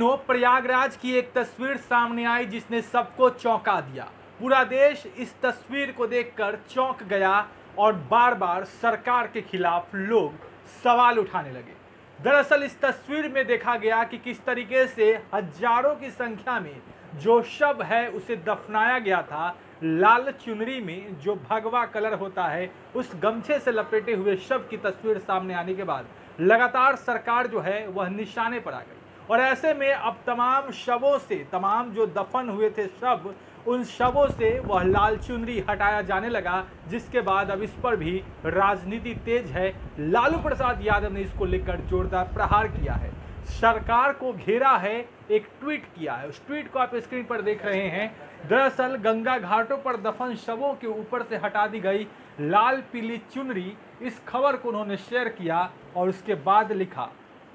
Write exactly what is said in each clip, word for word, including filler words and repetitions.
दिनों प्रयागराज की एक तस्वीर सामने आई जिसने सबको चौंका दिया। पूरा देश इस तस्वीर को देखकर चौंक गया और बार बार सरकार के खिलाफ लोग सवाल उठाने लगे। दरअसल इस तस्वीर में देखा गया कि किस तरीके से हजारों की संख्या में जो शव है उसे दफनाया गया था। लाल चुनरी में जो भगवा कलर होता है उस गमछे से लपेटे हुए शव की तस्वीर सामने आने के बाद लगातार सरकार जो है वह निशाने पर आ गई और ऐसे में अब तमाम शवों से, तमाम जो दफन हुए थे शव, उन शवों से वह लाल चुनरी हटाया जाने लगा, जिसके बाद अब इस पर भी राजनीति तेज है। लालू प्रसाद यादव ने इसको लेकर जोरदार प्रहार किया है, सरकार को घेरा है, एक ट्वीट किया है। उस ट्वीट को आप स्क्रीन पर देख रहे हैं। दरअसल गंगा घाटों पर दफन शवों के ऊपर से हटा दी गई लाल पीली चुनरी, इस खबर को उन्होंने शेयर किया और उसके बाद लिखा,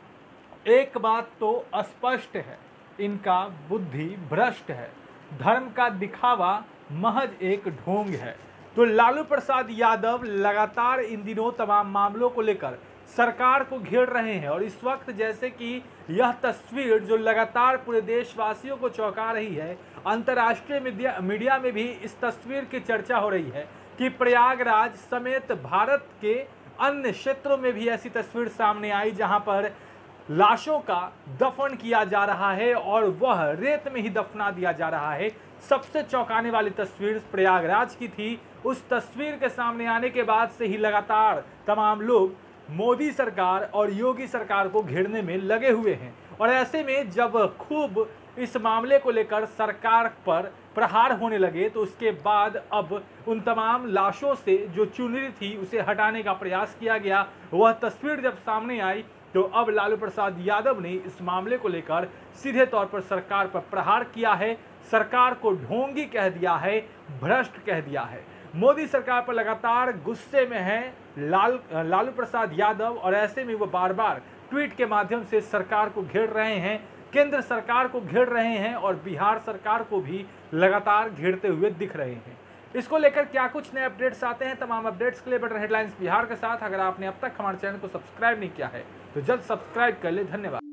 एक बात तो स्पष्ट है, इनका बुद्धि भ्रष्ट है, धर्म का दिखावा महज एक ढोंग है। तो लालू प्रसाद यादव लगातार इन दिनों तमाम मामलों को लेकर सरकार को घेर रहे हैं और इस वक्त जैसे कि यह तस्वीर जो लगातार पूरे देशवासियों को चौंका रही है, अंतर्राष्ट्रीय मीडिया मीडिया में भी इस तस्वीर की चर्चा हो रही है कि प्रयागराज समेत भारत के अन्य क्षेत्रों में भी ऐसी तस्वीर सामने आई जहां पर लाशों का दफन किया जा रहा है और वह रेत में ही दफना दिया जा रहा है। सबसे चौंकाने वाली तस्वीर प्रयागराज की थी। उस तस्वीर के सामने आने के बाद से ही लगातार तमाम लोग मोदी सरकार और योगी सरकार को घेरने में लगे हुए हैं और ऐसे में जब खूब इस मामले को लेकर सरकार पर प्रहार होने लगे तो उसके बाद अब उन तमाम लाशों से जो चुनरी थी उसे हटाने का प्रयास किया गया। वह तस्वीर जब सामने आई तो अब लालू प्रसाद यादव ने इस मामले को लेकर सीधे तौर पर सरकार पर प्रहार किया है, सरकार को ढोंगी कह दिया है, भ्रष्ट कह दिया है। मोदी सरकार पर लगातार गुस्से में है लाल लालू प्रसाद यादव और ऐसे में वो बार बार ट्वीट के माध्यम से सरकार को घेर रहे हैं, केंद्र सरकार को घेर रहे हैं और बिहार सरकार को भी लगातार घेरते हुए दिख रहे हैं। इसको लेकर क्या कुछ नए अपडेट्स आते हैं, तमाम अपडेट्स के लिए बटन हेडलाइंस बिहार के साथ अगर आपने अब तक हमारे चैनल को सब्सक्राइब नहीं किया है तो जल्द सब्सक्राइब कर ले। धन्यवाद।